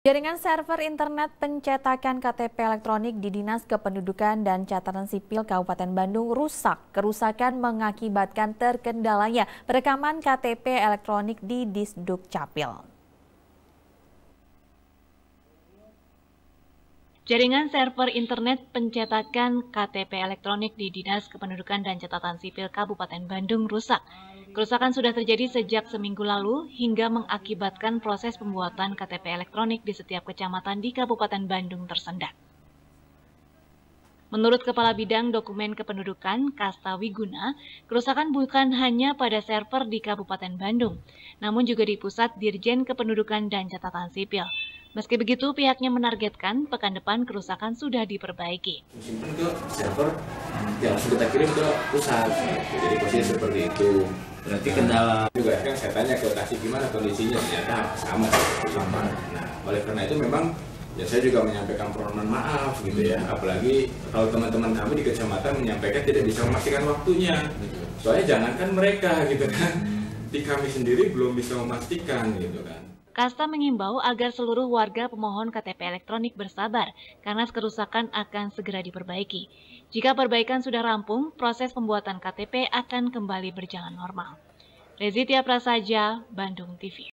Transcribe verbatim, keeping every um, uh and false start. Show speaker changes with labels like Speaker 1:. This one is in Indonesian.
Speaker 1: Jaringan server internet pencetakan K T P elektronik di Dinas Kependudukan dan Catatan Sipil Kabupaten Bandung rusak. Kerusakan mengakibatkan terkendalanya perekaman K T P elektronik di Disduk Capil.
Speaker 2: Jaringan server internet pencetakan K T P elektronik di Dinas Kependudukan dan Catatan Sipil Kabupaten Bandung rusak. Kerusakan sudah terjadi sejak seminggu lalu hingga mengakibatkan proses pembuatan K T P elektronik di setiap kecamatan di Kabupaten Bandung tersendat. Menurut Kepala Bidang Dokumen Kependudukan, Kasta Wiguna, kerusakan bukan hanya pada server di Kabupaten Bandung, namun juga di Pusat Dirjen Kependudukan dan Catatan Sipil. Meski begitu, pihaknya menargetkan pekan depan kerusakan sudah diperbaiki.
Speaker 3: Simpan ke server yang langsung kita kirim ke pusat, jadi posisi seperti itu. Berarti kendala juga kan saya tanya ke Tasik gimana kondisinya, ternyata sama sama. Nah, oleh karena itu memang ya saya juga menyampaikan permohonan maaf gitu ya. Apalagi kalau teman-teman kami di kecamatan menyampaikan tidak bisa memastikan waktunya. Soalnya jangankan mereka gitu kan, di kami sendiri belum bisa memastikan gitu kan.
Speaker 2: Kasta mengimbau agar seluruh warga pemohon K T P elektronik bersabar karena kerusakan akan segera diperbaiki. Jika perbaikan sudah rampung, proses pembuatan K T P akan kembali berjalan normal. Rezi Tia Prasaja, Bandung T V.